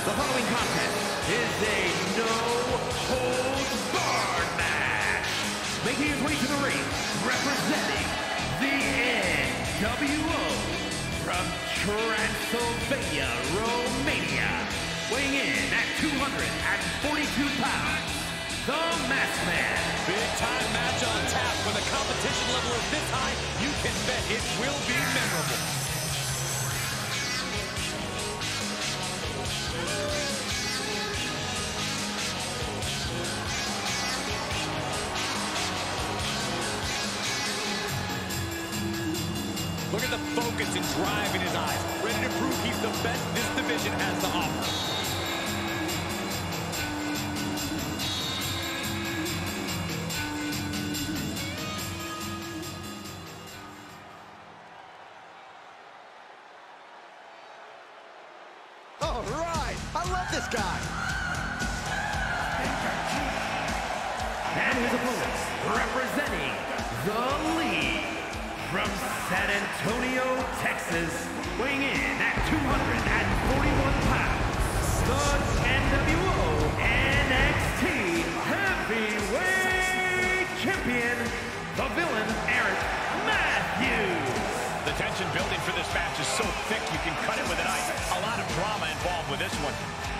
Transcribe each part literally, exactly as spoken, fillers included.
The following contest is a no-holds-barred match. Making his way to the ring, representing the N W O from Transylvania, Romania. Weighing in at two hundred forty-two pounds, the Masked Man. Big time match on tap. When the competition level is this high, you can bet it will be memorable. Look at the focus and drive in his eyes. Ready to prove he's the best this division has to offer. All right, I love this guy. And his opponents, representing the League from San Antonio, Texas, weighing in at two hundred forty-one pounds, the N W O N X T Heavyweight Champion, the villain, Eric Matthews. The tension building for this match is so thick you can cut it with a knife. A lot of drama involved with this one.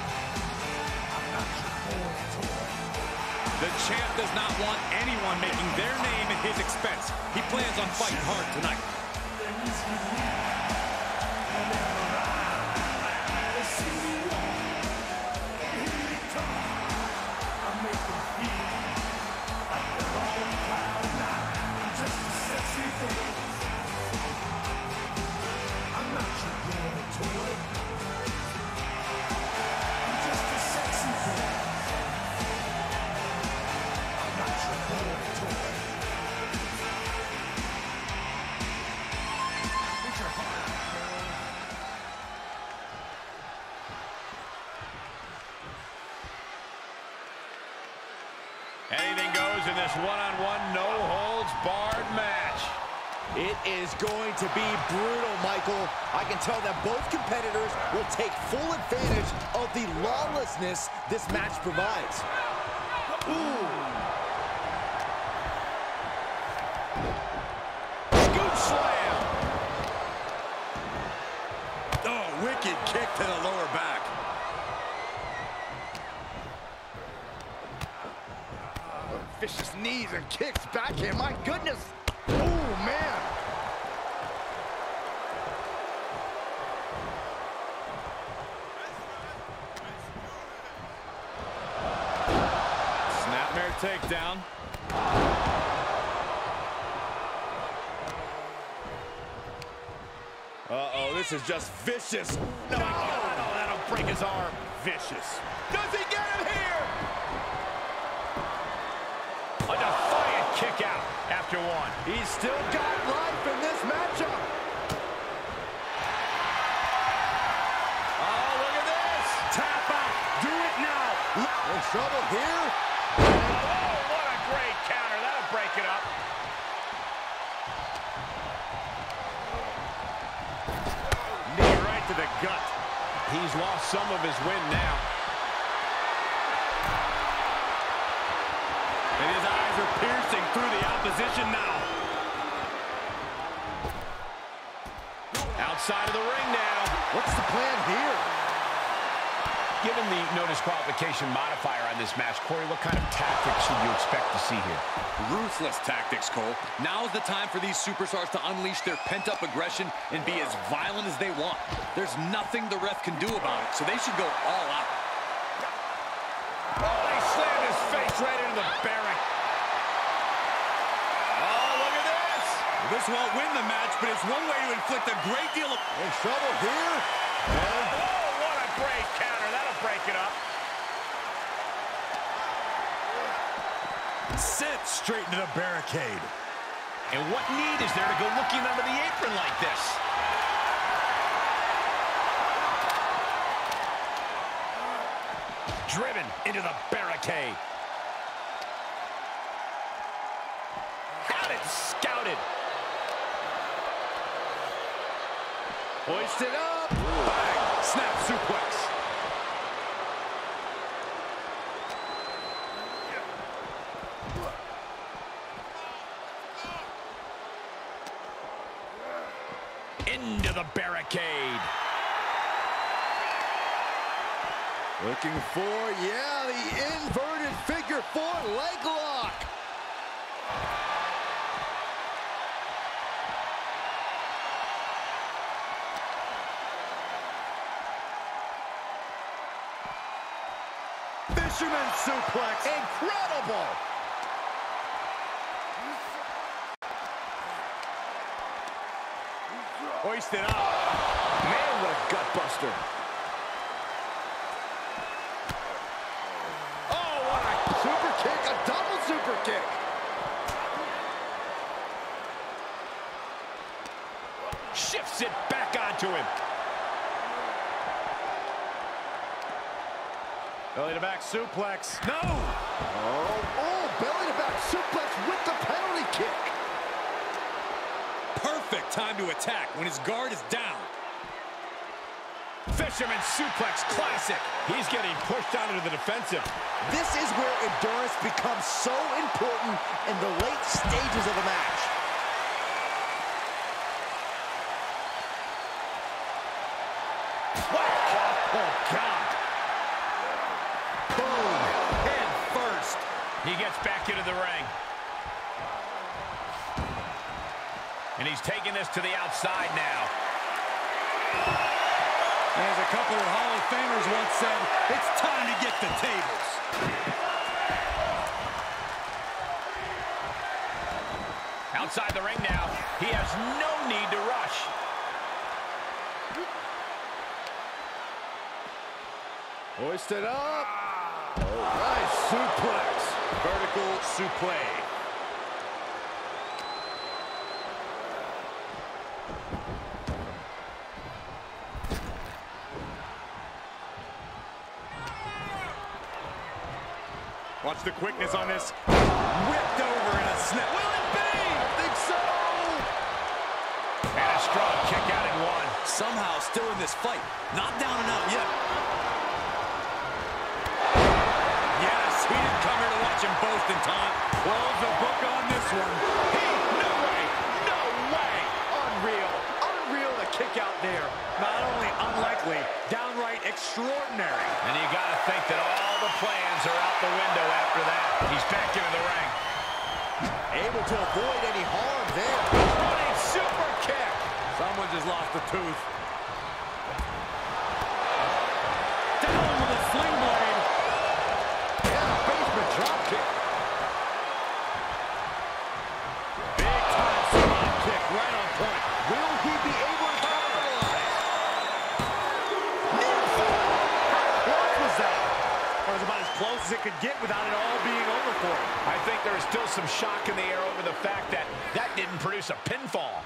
The champ does not want anyone making their name at his expense. He plans on fighting hard tonight. Anything goes in this one-on-one, no-holds-barred match. It is going to be brutal, Michael. I can tell that both competitors will take full advantage of the lawlessness this match provides. Ooh. Scoop slam. Oh, wicked kick to the lower back. Vicious knees and kicks backhand. My goodness. Oh, man. Snapmare takedown. Uh-oh, this is just vicious. No, no, that'll break his arm. Vicious. Does he get him here? A defiant kick out after one. He's still got life in this matchup. Oh, look at this. Tap out. Do it now. In trouble here. Oh, what a great counter. That'll break it up. Knee right to the gut. He's lost some of his wind now. And his eyes are piercing through the opposition now. Outside of the ring now. What's the plan here? Given the no disqualification modifier on this match, Corey, what kind of tactics should you expect to see here? Ruthless tactics, Cole. Now is the time for these superstars to unleash their pent-up aggression and be as violent as they want. There's nothing the ref can do about it, so they should go all out. Oh, he slammed his face right into the barrack. Oh, look at this. This won't win the match, but it's one way to inflict a great deal of... In trouble here. Oh, what a great counter. That'll break it up. Sent straight into the barricade. And what need is there to go looking under the apron like this? Driven into the barricade. Had it scouted. Hoisted up. Bang. Snap suplex. Looking for, yeah, the inverted figure four leg lock. Fisherman suplex. Incredible. Hoisted up. Man, what a gut buster. Oh, what a super kick. A double super kick. Shifts it back onto him. Belly to back suplex. No. Oh, oh, belly to back suplex with the penalty kick. Perfect time to attack when his guard is down. Fisherman suplex classic. He's getting pushed out into the defensive. This is where endurance becomes so important in the late stages of a match. What? Oh, God. Boom. Head first. He gets back into the ring. And he's taking this to the outside now. As a couple of Hall of Famers once said, it's time to get the tables. Outside the ring now. He has no need to rush. Hoisted up. Oh, nice suplex. Vertical suplex. Watch the quickness on this. Whipped over in a snap. Will it be? I think so. And a strong kick out in one. Somehow still in this fight. Not down and out yet. Yes, he didn't come here to watch him both in time. Close the book on this one. He, no way, no way. Unreal, unreal the kick out there. Not only unlikely, downright extraordinary. And you got to think that all the plans are out the window after that. He's back into the ring. Able to avoid any harm there. Running super kick. Someone just lost a tooth. Down with a sling blade. Yeah, basement drop kick. Big time spot kick right on point. Will he be able to capitalize? Near fall. How close was that? That was about as close as it could get without it all being over for him. I think there is still some shock in the air over the fact that that didn't produce a pinfall.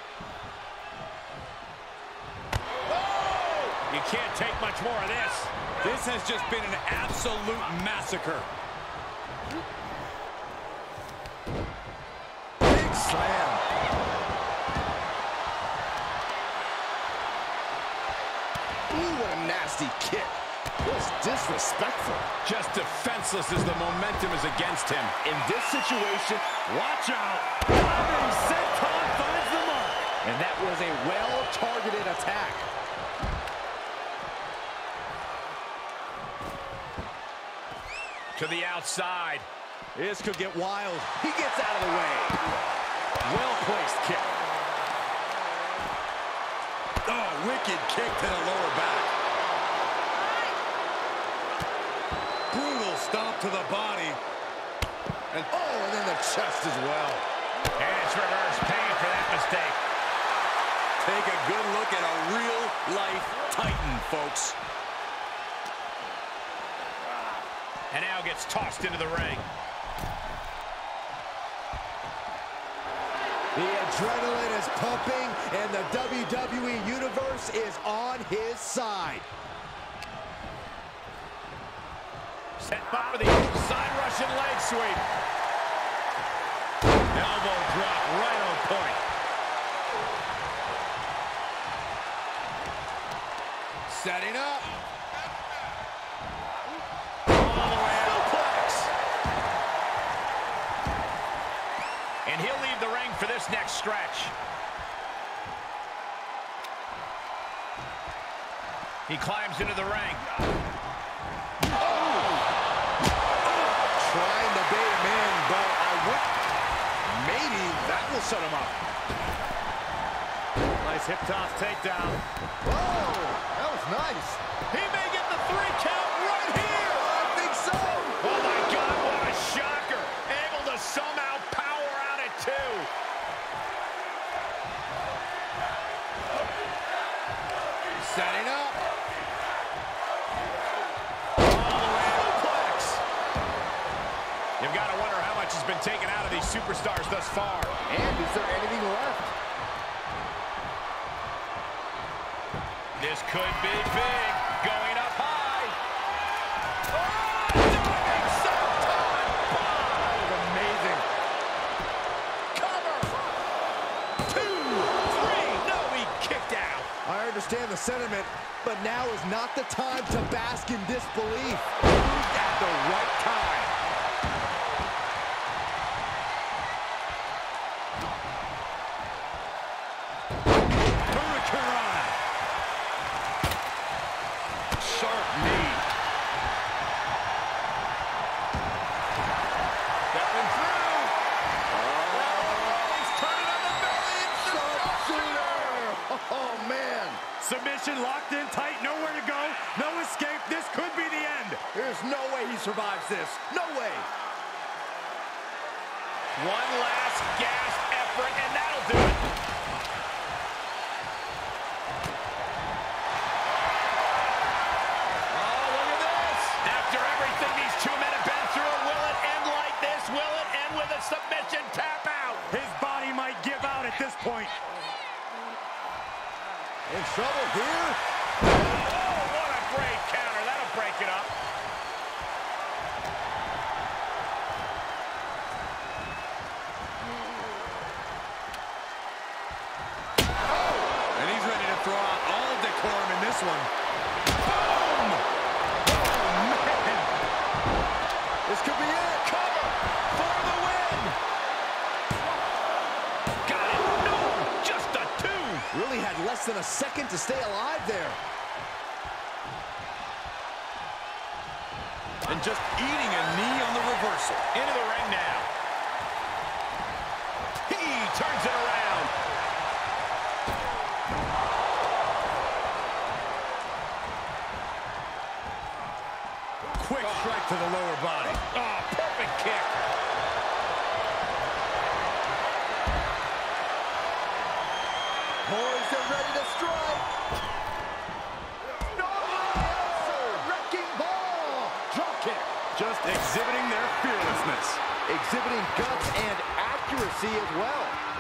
You can't take much more of this. This has just been an absolute massacre. Big slam. Ooh, what a nasty kick. Just disrespectful. Just defenseless as the momentum is against him. In this situation, watch out. Diving senton finds the mark. And that was a well-targeted attack. To the outside. This could get wild. He gets out of the way. Well-placed kick. Oh, wicked kick to the lower back. Brutal stomp to the body. And oh, and then the chest as well. And it's reverse pain for that mistake. Take a good look at a real-life Titan, folks. And now gets tossed into the ring. The adrenaline is pumping, and the W W E Universe is on his side. Set up for the side Russian leg sweep. Elbow drop right on point. Setting up. All the way out. And he'll leave the ring for this next stretch. He climbs into the ring. will set him up. Nice hip toss takedown. Whoa, that was nice. He may get the three count right here. I think so. Oh my God, what a shocker. Able to somehow power out at two. Setting up. You've got to wonder how much has been taken out of these superstars thus far. And is there anything left? This could be big. Going up high. Oh, diving senton bomb. That was amazing. Cover. Two, three. No, he kicked out. I understand the sentiment, but now is not the time to bask in disbelief. Moved at the right time. Sharp knee. Stepping through. Oh, he's turning on the belly. Sharpshooter. Oh, man. Submission locked in tight. Nowhere to go. No escape. This could be the end. There's no way he survives this. No way. One last gasp effort, and that'll do it. Submission tap out. His body might give out at this point. In trouble here. Oh, what a great counter. That'll break it up. Oh, and he's ready to throw out all decorum in this one. Boom! Oh, man. This could be it. Cover for the win. Got it. No, just a two. Really had less than a second to stay alive there. And just eating a knee on the reversal. Into the ring now. He turns it around. Quick strike to the lower body. Oh, perfect kick. Poised and ready to strike. No! Wrecking ball. Drop kick. Just exhibiting their fearlessness. Exhibiting guts and accuracy as well.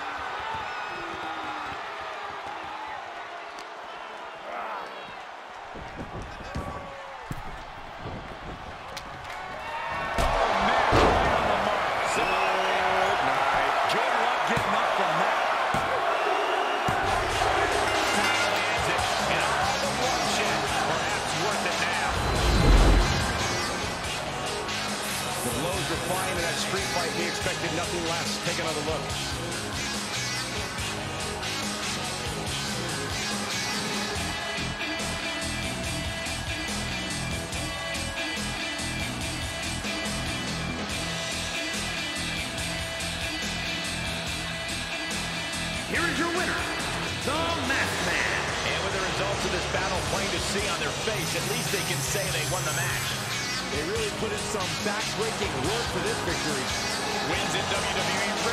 Flying in that street fight, he expected nothing less. Take another look. Here is your winner, the Masked Man. And with the results of this battle plain to see on their face, at least they can say they won the match. They really put in some back-breaking work for this victory. Wins in W W E